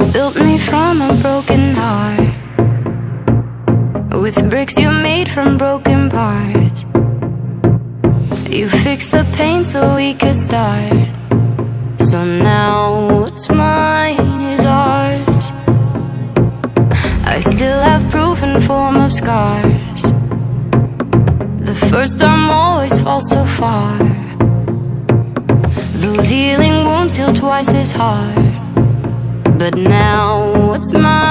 built me from a broken heart, with bricks you made from broken parts. You fixed the pain so we could start. So now what's mine is ours. I still have proof in form of scars. The first time always falls so far. Those healing wounds heal twice as hard. But now what's mine